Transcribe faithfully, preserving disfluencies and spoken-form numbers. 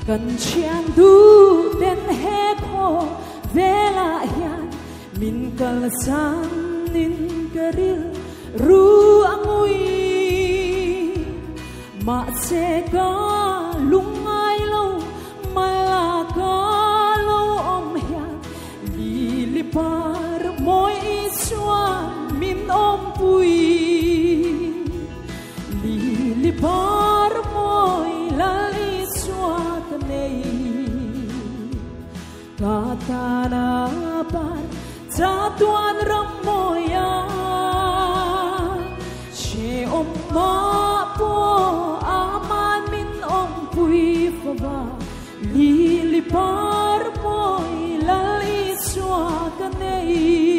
cần chen du tên hết khô về lại hiền mình cần sang nín keril ru angui mà sẽ có lung ai lâu mà là có lâu om hiền li li par môi xoa min om pui li li par môi la li xoa tanei kata na par cha tuan ram moya che om ma po aman min om pui fava li li par môi la li xoa kanei